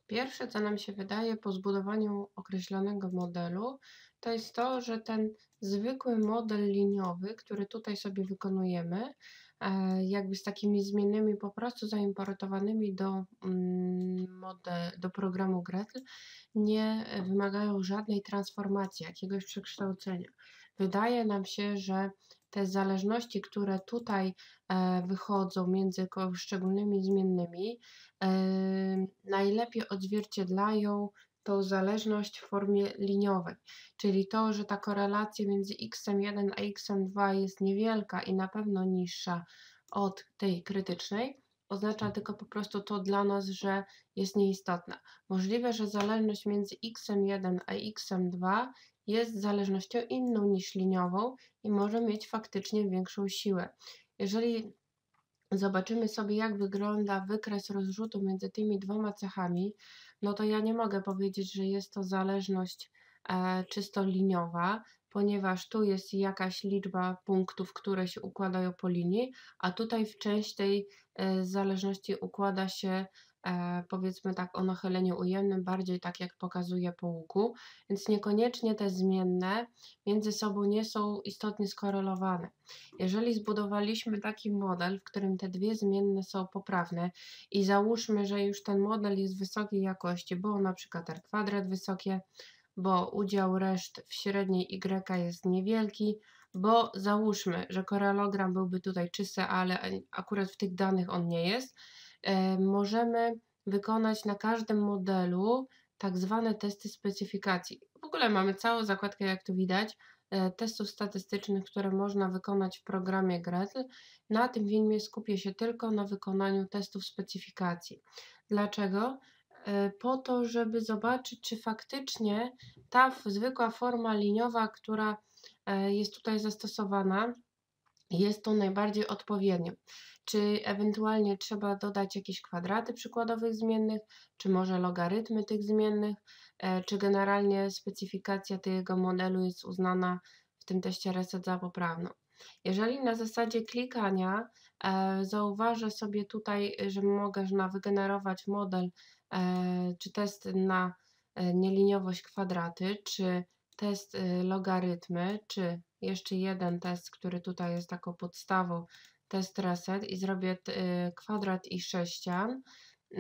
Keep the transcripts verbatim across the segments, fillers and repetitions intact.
Pierwsze, co nam się wydaje po zbudowaniu określonego modelu, to jest to, że ten zwykły model liniowy, który tutaj sobie wykonujemy, e, jakby z takimi zmiennymi po prostu zaimportowanymi do, mm, mode, do programu Gretl, nie wymagają żadnej transformacji, jakiegoś przekształcenia. Wydaje nam się, że te zależności, które tutaj e, wychodzą między poszczególnymi zmiennymi, em, najlepiej odzwierciedlają tą zależność w formie liniowej, czyli to, że ta korelacja między x jeden a x dwa jest niewielka i na pewno niższa od tej krytycznej, oznacza tylko po prostu to dla nas, że jest nieistotna. Możliwe, że zależność między x jeden a x dwa jest zależnością inną niż liniową i może mieć faktycznie większą siłę. Jeżeli zobaczymy sobie, jak wygląda wykres rozrzutu między tymi dwoma cechami, no to ja nie mogę powiedzieć, że jest to zależność e, czysto liniowa, ponieważ tu jest jakaś liczba punktów, które się układają po linii, a tutaj w część tej e, zależności układa się e, powiedzmy tak o nachyleniu ujemnym, bardziej tak jak pokazuje po łuku, więc niekoniecznie te zmienne między sobą nie są istotnie skorelowane. Jeżeli zbudowaliśmy taki model, w którym te dwie zmienne są poprawne i załóżmy, że już ten model jest wysokiej jakości, bo na przykład R kwadrat wysokie, bo udział reszt w średniej Y jest niewielki, bo załóżmy, że korelogram byłby tutaj czysty, ale akurat w tych danych on nie jest, e, możemy wykonać na każdym modelu tak zwane testy specyfikacji. W ogóle mamy całą zakładkę, jak tu widać, e, testów statystycznych, które można wykonać w programie Gretl. Na tym filmie skupię się tylko na wykonaniu testów specyfikacji. Dlaczego? E, Po to, żeby zobaczyć, czy faktycznie ta f- zwykła forma liniowa, która e, jest tutaj zastosowana, jest to najbardziej odpowiednią. Czy ewentualnie trzeba dodać jakieś kwadraty przykładowych zmiennych, czy może logarytmy tych zmiennych, e, czy generalnie specyfikacja tego modelu jest uznana w tym teście reset za poprawną. Jeżeli na zasadzie klikania e, zauważę sobie tutaj, że mogę na wygenerować model e, czy test na e, nieliniowość kwadraty, czy test e, logarytmy, czy jeszcze jeden test, który tutaj jest taką podstawą, test reset i zrobię y, kwadrat i sześcian, y,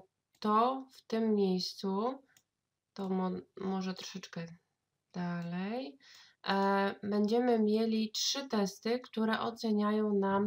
to w tym miejscu, to mo może troszeczkę dalej, e, będziemy mieli trzy testy, które oceniają nam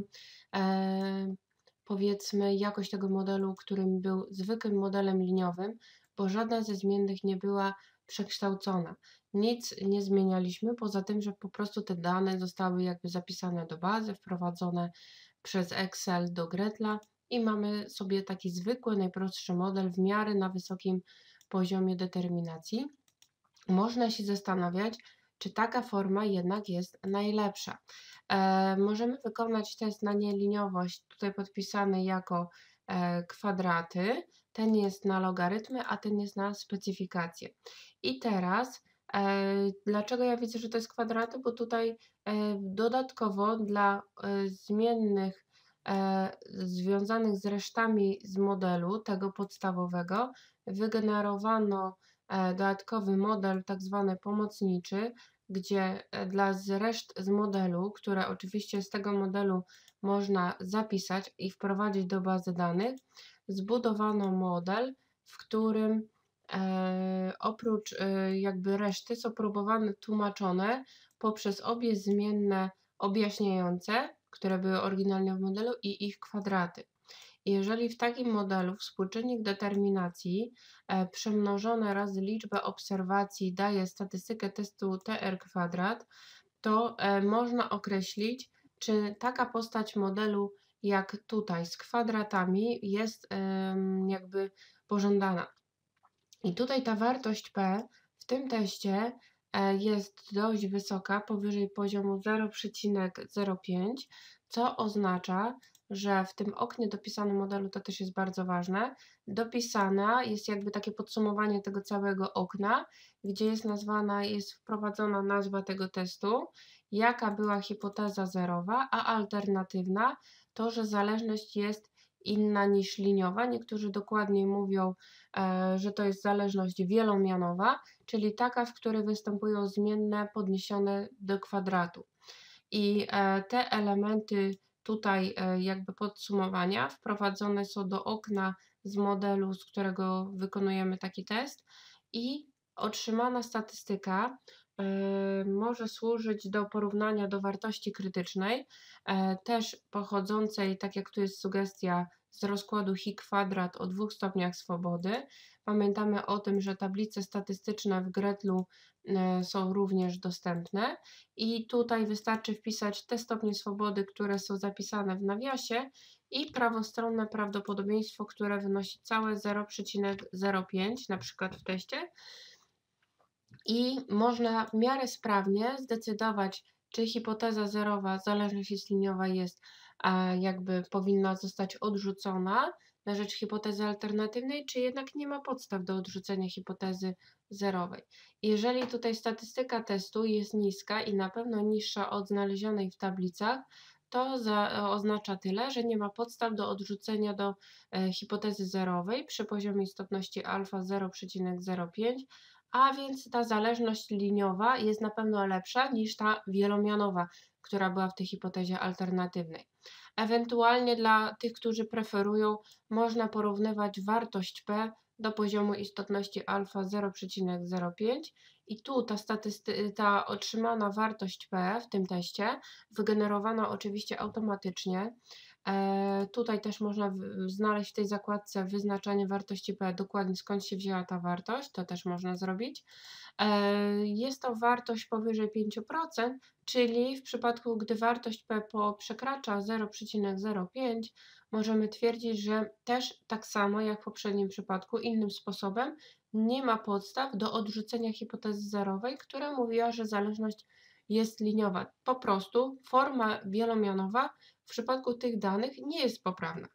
e, powiedzmy jakość tego modelu, którym był zwykłym modelem liniowym, bo żadna ze zmiennych nie była przekształcona. Nic nie zmienialiśmy, poza tym, że po prostu te dane zostały jakby zapisane do bazy, wprowadzone przez Excel do Gretla i mamy sobie taki zwykły, najprostszy model w miarę na wysokim poziomie determinacji. Można się zastanawiać, czy taka forma jednak jest najlepsza. E, możemy wykonać test na nieliniowość, tutaj podpisany jako e, kwadraty. Ten jest na logarytmy, a ten jest na specyfikację. I teraz, e, dlaczego ja widzę, że to jest kwadraty? Bo tutaj e, dodatkowo dla e, zmiennych e, związanych z resztami z modelu, tego podstawowego, wygenerowano e, dodatkowy model, tak zwany pomocniczy, gdzie e, dla z reszt z modelu, które oczywiście z tego modelu można zapisać i wprowadzić do bazy danych, zbudowano model, w którym e, oprócz e, jakby reszty są próbowane tłumaczone poprzez obie zmienne objaśniające, które były oryginalnie w modelu i ich kwadraty. Jeżeli w takim modelu współczynnik determinacji e, przemnożony razy liczbę obserwacji daje statystykę testu T R kwadrat, to e, można określić, czy taka postać modelu jak tutaj z kwadratami jest em, jakby pożądana. I tutaj ta wartość P w tym teście e, jest dość wysoka, powyżej poziomu zero przecinek zero pięć, co oznacza, że w tym oknie dopisanym modelu, to też jest bardzo ważne, dopisana jest jakby takie podsumowanie tego całego okna, gdzie jest nazwana, jest wprowadzona nazwa tego testu, jaka była hipoteza zerowa, a alternatywna to, że zależność jest inna niż liniowa. Niektórzy dokładniej mówią, e, że to jest zależność wielomianowa, czyli taka, w której występują zmienne podniesione do kwadratu. I e, te elementy tutaj e, jakby podsumowania wprowadzone są do okna z modelu, z którego wykonujemy taki test i otrzymana statystyka e, może służyć do porównania do wartości krytycznej, e, też pochodzącej, tak jak tu jest sugestia, z rozkładu chi kwadrat o dwóch stopniach swobody. Pamiętamy o tym, że tablice statystyczne w Gretlu e, są również dostępne i tutaj wystarczy wpisać te stopnie swobody, które są zapisane w nawiasie i prawostronne prawdopodobieństwo, które wynosi całe zero przecinek zero pięć, na przykład w teście. I można w miarę sprawnie zdecydować, czy hipoteza zerowa, zależność jest liniowa, jest e, jakby powinna zostać odrzucona na rzecz hipotezy alternatywnej, czy jednak nie ma podstaw do odrzucenia hipotezy zerowej. Jeżeli tutaj statystyka testu jest niska i na pewno niższa od znalezionej w tablicach, to za, oznacza tyle, że nie ma podstaw do odrzucenia do e, hipotezy zerowej przy poziomie istotności alfa zero przecinek zero pięć, a więc ta zależność liniowa jest na pewno lepsza niż ta wielomianowa, która była w tej hipotezie alternatywnej. Ewentualnie dla tych, którzy preferują, można porównywać wartość P do poziomu istotności alfa zero przecinek zero pięć i tu ta, statysty- ta otrzymana wartość P w tym teście, wygenerowana oczywiście automatycznie, e, tutaj też można w- znaleźć w tej zakładce wyznaczanie wartości P, dokładnie skąd się wzięła ta wartość, to też można zrobić. E, jest to wartość powyżej pięć procent, czyli w przypadku, gdy wartość P po przekracza zero przecinek zero pięć, możemy twierdzić, że też tak samo jak w poprzednim przypadku, innym sposobem, nie ma podstaw do odrzucenia hipotezy zerowej, która mówiła, że zależność jest liniowa. Po prostu forma wielomianowa w przypadku tych danych nie jest poprawna.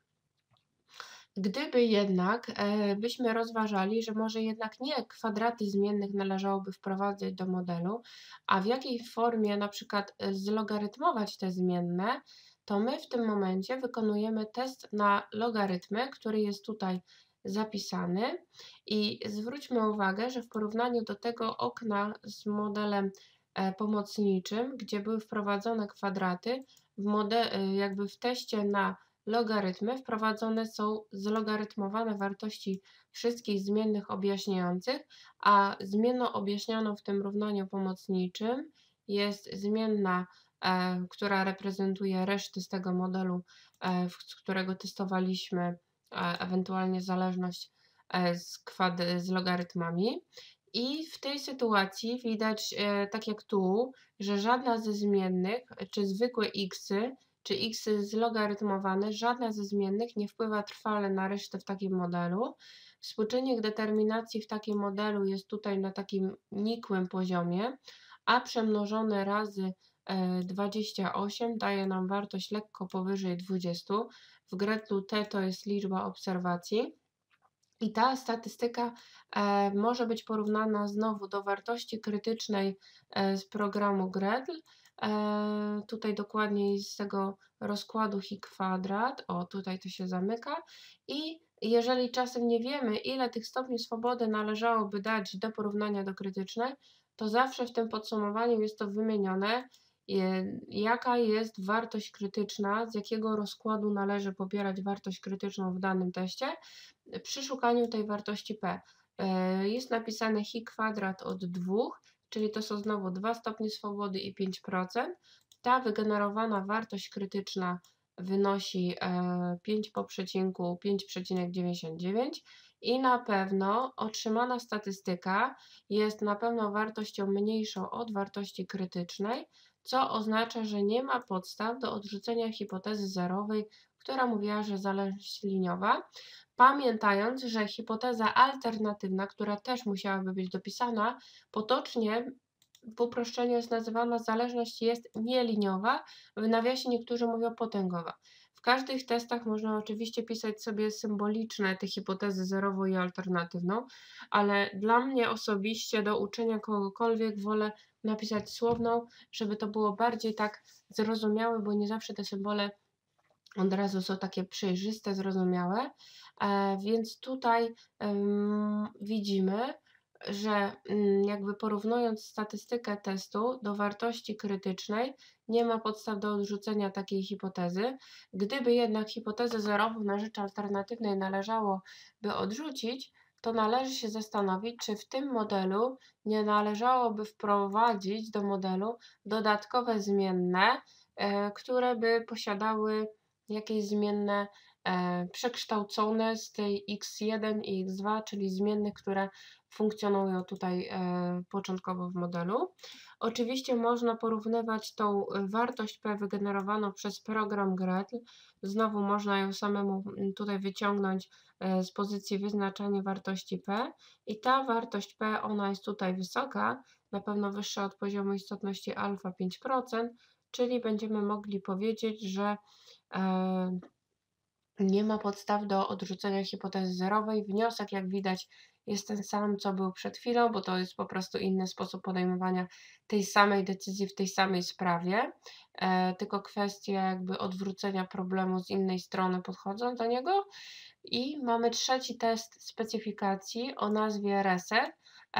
Gdyby jednak e, byśmy rozważali, że może jednak nie kwadraty zmiennych należałoby wprowadzać do modelu, a w jakiej formie na przykład e, zlogarytmować te zmienne, to my w tym momencie wykonujemy test na logarytmy, który jest tutaj zapisany i zwróćmy uwagę, że w porównaniu do tego okna z modelem e, pomocniczym, gdzie były wprowadzone kwadraty, w mode, e, jakby w teście na logarytmy wprowadzone są zlogarytmowane wartości wszystkich zmiennych objaśniających, a zmienną objaśnianą w tym równaniu pomocniczym jest zmienna, e, która reprezentuje reszty z tego modelu, e, w, z którego testowaliśmy e, ewentualnie zależność e, z, kwad- z logarytmami. I w tej sytuacji widać, e, tak jak tu, że żadna ze zmiennych, czy zwykłe xy, czy x zlogarytmowane, żadna ze zmiennych nie wpływa trwale na resztę w takim modelu. Współczynnik determinacji w takim modelu jest tutaj na takim nikłym poziomie, a przemnożone razy e, dwadzieścia osiem daje nam wartość lekko powyżej dwudziestu. W Gretlu T to jest liczba obserwacji. I ta statystyka e, może być porównana znowu do wartości krytycznej e, z programu Gretl. E, tutaj dokładniej z tego rozkładu chi kwadrat, o tutaj to się zamyka. I jeżeli czasem nie wiemy, ile tych stopni swobody należałoby dać do porównania do krytycznej, to zawsze w tym podsumowaniu jest to wymienione, e, jaka jest wartość krytyczna, z jakiego rozkładu należy pobierać wartość krytyczną w danym teście przy szukaniu tej wartości P. E, Jest napisane chi kwadrat od dwóch, czyli to są znowu dwa stopnie swobody i pięć procent. Ta wygenerowana wartość krytyczna wynosi e, pięć po przecinku pięć przecinek dziewięćdziesiąt dziewięć i na pewno otrzymana statystyka jest na pewno wartością mniejszą od wartości krytycznej, co oznacza, że nie ma podstaw do odrzucenia hipotezy zerowej, która mówiła, że zależność liniowa. Pamiętając, że hipoteza alternatywna, która też musiałaby być dopisana, potocznie w uproszczeniu jest nazywana zależność jest nieliniowa, w nawiasie niektórzy mówią potęgowa. W każdych testach można oczywiście pisać sobie symboliczne te hipotezy zerową i alternatywną, ale dla mnie osobiście do uczenia kogokolwiek wolę napisać słowną, żeby to było bardziej tak zrozumiałe, bo nie zawsze te symbole Od razu są takie przejrzyste, zrozumiałe. E, więc tutaj ym, widzimy, że ym, jakby porównując statystykę testu do wartości krytycznej, nie ma podstaw do odrzucenia takiej hipotezy. Gdyby jednak hipotezę zerową na rzecz alternatywnej należałoby odrzucić, to należy się zastanowić, czy w tym modelu nie należałoby wprowadzić do modelu dodatkowe zmienne, e, które by posiadały jakieś zmienne e, przekształcone z tej x jeden i x dwa, czyli zmiennych, które funkcjonują tutaj e, początkowo w modelu. Oczywiście można porównywać tą e, wartość P wygenerowaną przez program Gretl. Znowu można ją samemu m, tutaj wyciągnąć e, z pozycji wyznaczania wartości P i ta wartość P, ona jest tutaj wysoka, na pewno wyższa od poziomu istotności alfa pięć procent, czyli będziemy mogli powiedzieć, że e, nie ma podstaw do odrzucenia hipotezy zerowej. Wniosek, jak widać, jest ten sam, co był przed chwilą, bo to jest po prostu inny sposób podejmowania tej samej decyzji w tej samej sprawie, e, tylko kwestia jakby odwrócenia problemu z innej strony podchodzą do niego. I mamy trzeci test specyfikacji o nazwie reset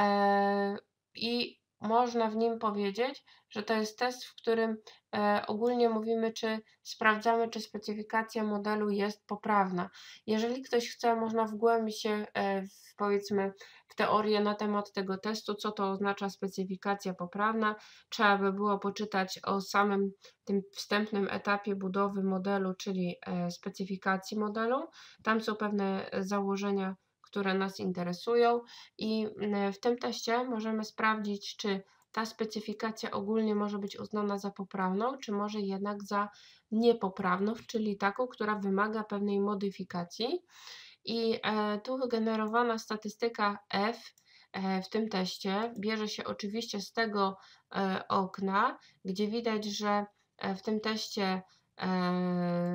e, i można w nim powiedzieć, że to jest test, w którym e, ogólnie mówimy, czy sprawdzamy, czy specyfikacja modelu jest poprawna. Jeżeli ktoś chce, można wgłębić się e, w, powiedzmy w teorię na temat tego testu, co to oznacza specyfikacja poprawna. Trzeba by było poczytać o samym tym wstępnym etapie budowy modelu, czyli e, specyfikacji modelu. Tam są pewne założenia, które nas interesują i w tym teście możemy sprawdzić, czy ta specyfikacja ogólnie może być uznana za poprawną, czy może jednak za niepoprawną, czyli taką, która wymaga pewnej modyfikacji. I e, tu wygenerowana statystyka F e, w tym teście bierze się oczywiście z tego e, okna, gdzie widać, że e, w tym teście e,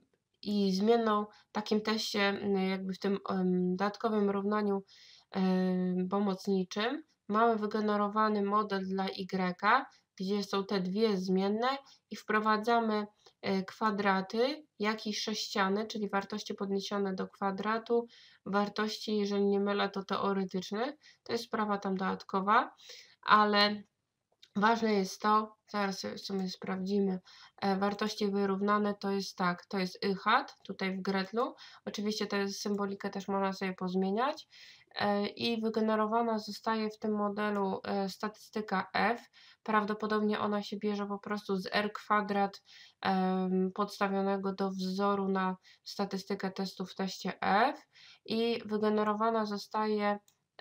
i zmienną takim teście, jakby w tym em, dodatkowym równaniu em, pomocniczym, mamy wygenerowany model dla Y, gdzie są te dwie zmienne i wprowadzamy e, kwadraty, jak i sześciany, czyli wartości podniesione do kwadratu, wartości, jeżeli nie mylę, to teoretyczne. To jest sprawa tam dodatkowa, ale ważne jest to, zaraz sobie w sumie sprawdzimy, e, wartości wyrównane to jest tak, to jest y hat, tutaj w Gretlu, oczywiście tę symbolikę też można sobie pozmieniać e, i wygenerowana zostaje w tym modelu e, statystyka F, prawdopodobnie ona się bierze po prostu z R kwadrat em, podstawionego do wzoru na statystykę testu w teście F i wygenerowana zostaje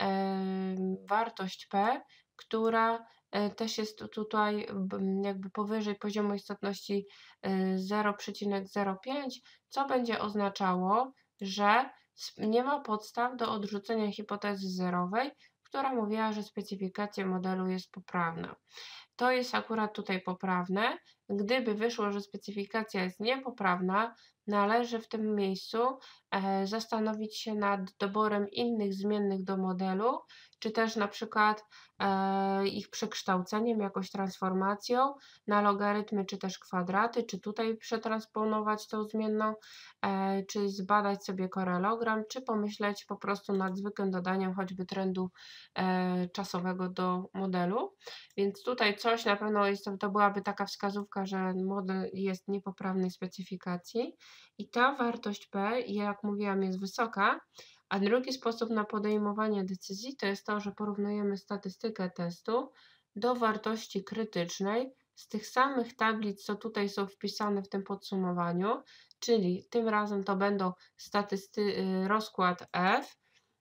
em, wartość P, która e, też jest tutaj jakby powyżej poziomu istotności e, zero przecinek zero pięć, co będzie oznaczało, że nie ma podstaw do odrzucenia hipotezy zerowej, która mówiła, że specyfikacja modelu jest poprawna. To jest akurat tutaj poprawne. Gdyby wyszło, że specyfikacja jest niepoprawna, należy w tym miejscu e, zastanowić się nad doborem innych zmiennych do modelu, czy też na przykład e, ich przekształceniem, jakąś transformacją na logarytmy, czy też kwadraty, czy tutaj przetransponować tą zmienną, e, czy zbadać sobie korelogram, czy pomyśleć po prostu nad zwykłym dodaniem choćby trendu e, czasowego do modelu. Więc tutaj coś na pewno jest, to byłaby taka wskazówka, że model jest niepoprawnej specyfikacji i ta wartość P, jak mówiłam, jest wysoka, a drugi sposób na podejmowanie decyzji to jest to, że porównujemy statystykę testu do wartości krytycznej z tych samych tablic, co tutaj są wpisane w tym podsumowaniu, czyli tym razem to będą statysty- rozkład F,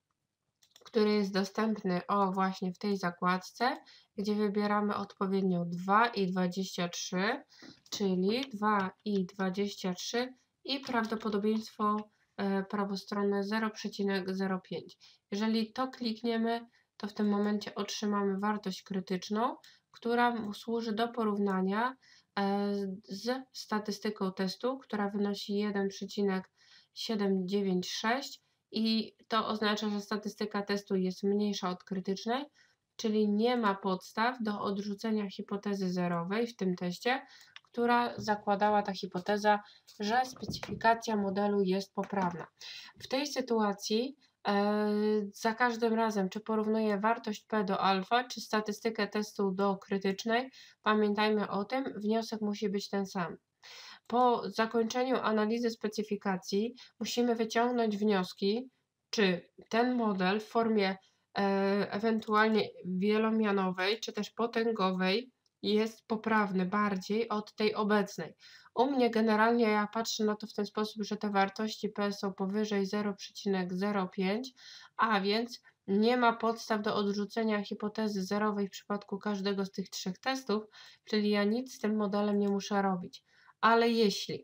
który jest dostępny o właśnie w tej zakładce, gdzie wybieramy odpowiednio dwa i dwadzieścia trzy, czyli dwa i dwadzieścia trzy i prawdopodobieństwo e, prawostronne zero przecinek zero pięć. Jeżeli to klikniemy, to w tym momencie otrzymamy wartość krytyczną, która służy do porównania e, z statystyką testu, która wynosi jeden przecinek siedem dziewięć sześć i to oznacza, że statystyka testu jest mniejsza od krytycznej, czyli nie ma podstaw do odrzucenia hipotezy zerowej w tym teście, która zakładała ta hipoteza, że specyfikacja modelu jest poprawna. W tej sytuacji e, za każdym razem, czy porównuję wartość P do alfa, czy statystykę testu do krytycznej, pamiętajmy o tym, wniosek musi być ten sam. Po zakończeniu analizy specyfikacji musimy wyciągnąć wnioski, czy ten model w formie e, ewentualnie wielomianowej, czy też potęgowej jest poprawny bardziej od tej obecnej. U mnie generalnie ja patrzę na to w ten sposób, że te wartości P są powyżej zero przecinek zero pięć, a więc nie ma podstaw do odrzucenia hipotezy zerowej w przypadku każdego z tych trzech testów, czyli ja nic z tym modelem nie muszę robić. Ale jeśli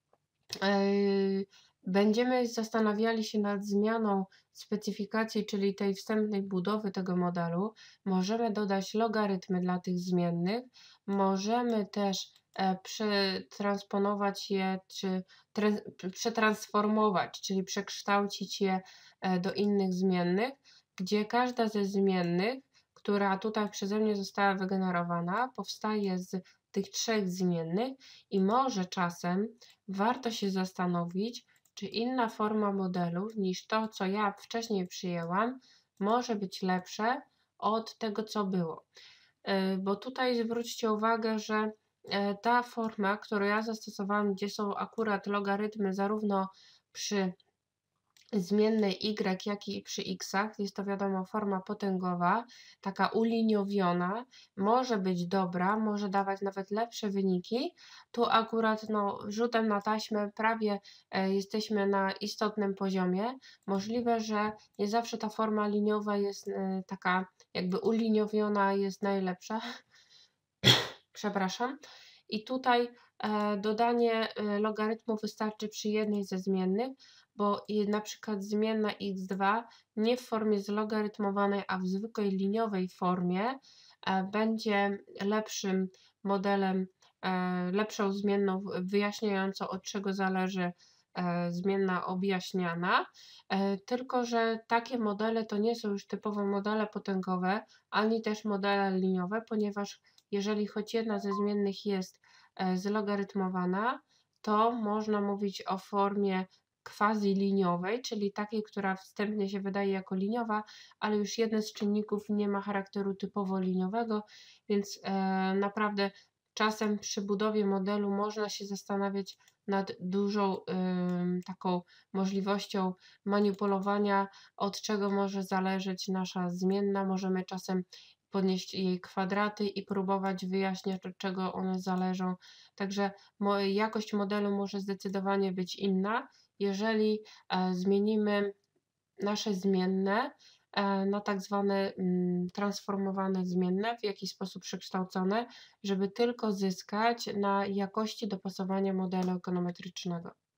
yy, będziemy zastanawiali się nad zmianą specyfikacji, czyli tej wstępnej budowy tego modelu, możemy dodać logarytmy dla tych zmiennych, możemy też e, przetransponować je, czy tre, przetransformować, czyli przekształcić je e, do innych zmiennych, gdzie każda ze zmiennych, która tutaj przeze mnie została wygenerowana, powstaje z tych trzech zmiennych i może czasem warto się zastanowić, czy inna forma modelu niż to, co ja wcześniej przyjęłam, może być lepsze od tego, co było. E, Bo tutaj zwróćcie uwagę, że e, ta forma, którą ja zastosowałam, gdzie są akurat logarytmy zarówno przy zmiennej y, jak i przy x'ach, jest to wiadomo forma potęgowa, taka uliniowiona, może być dobra, może dawać nawet lepsze wyniki. Tu akurat no, rzutem na taśmę prawie e, jesteśmy na istotnym poziomie. Możliwe, że nie zawsze ta forma liniowa jest e, taka jakby uliniowiona, jest najlepsza. Przepraszam. I tutaj e, dodanie e, logarytmu wystarczy przy jednej ze zmiennych, bo i na przykład zmienna x dwa nie w formie zlogarytmowanej, a w zwykłej liniowej formie e, będzie lepszym modelem, e, lepszą zmienną wyjaśniającą, od czego zależy e, zmienna objaśniana, e, tylko że takie modele to nie są już typowo modele potęgowe, ani też modele liniowe, ponieważ jeżeli choć jedna ze zmiennych jest e, zlogarytmowana, to można mówić o formie quasi-liniowej, czyli takiej, która wstępnie się wydaje jako liniowa, ale już jeden z czynników nie ma charakteru typowo liniowego, więc e, naprawdę czasem przy budowie modelu można się zastanawiać nad dużą y, taką możliwością manipulowania, od czego może zależeć nasza zmienna. Możemy czasem podnieść jej kwadraty i próbować wyjaśniać, od czego one zależą. Także jakość modelu może zdecydowanie być inna, jeżeli e, zmienimy nasze zmienne e, na tak zwane mm, transformowane zmienne, w jakiś sposób przekształcone, żeby tylko zyskać na jakości dopasowania modelu ekonometrycznego.